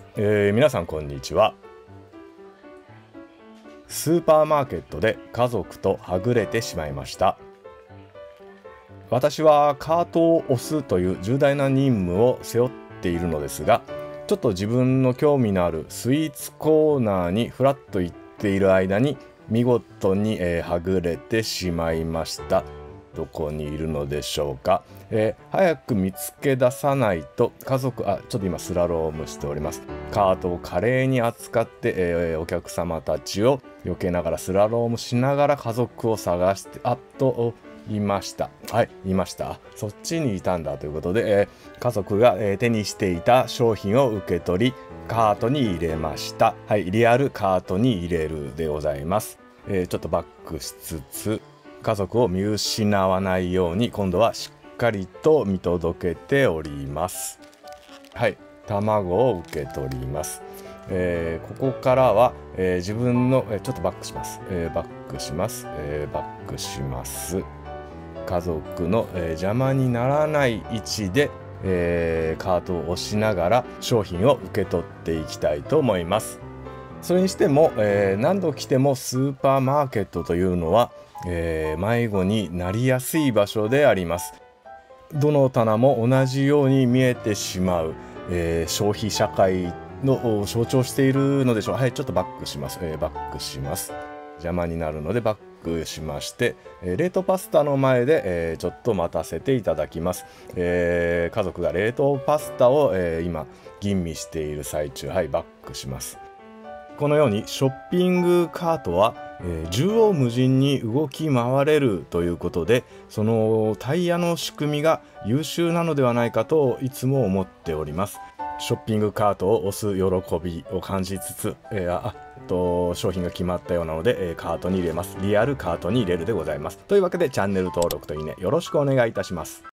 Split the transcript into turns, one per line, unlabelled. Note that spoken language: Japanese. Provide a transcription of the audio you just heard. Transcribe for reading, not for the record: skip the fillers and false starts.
皆さんこんにちは。スーパーマーケットで家族とはぐれてしまいました。私はカートを押すという重大な任務を背負っているのですが、ちょっと自分の興味のあるスイーツコーナーにフラッと行っている間に見事に、はぐれてしまいました。どこにいるのでしょうか。早く見つけ出さないと家族、ちょっと今スラロームしております。カートを華麗に扱って、お客様たちを避けながらスラロームしながら家族を探していました。はい、いました。そっちにいたんだということで、家族が、手にしていた商品を受け取りカートに入れました。はい、リアルカートに入れるでございます。ちょっとバックしつつ家族を見失わないように今度はしっかりと見届けております。はい、卵を受け取ります。ここからは、自分の、ちょっとバックします。バックします。バックします。家族の、邪魔にならない位置で、カートを押しながら商品を受け取っていきたいと思います。それにしても、何度来てもスーパーマーケットというのは、迷子になりやすい場所であります。どの棚も同じように見えてしまう、消費社会の象徴しているのでしょう。はい、ちょっとバックします。バックします。邪魔になるのでバックしまして、冷凍パスタの前で、ちょっと待たせていただきます。家族が冷凍パスタを、今吟味している最中。はい、バックします。このようにショッピングカートは、縦横無尽に動き回れるということで、そのタイヤの仕組みが優秀なのではないかといつも思っております。ショッピングカートを押す喜びを感じつつ、商品が決まったようなので、カートに入れます。リアルカートに入れるでございます。というわけでチャンネル登録といいねよろしくお願いいたします。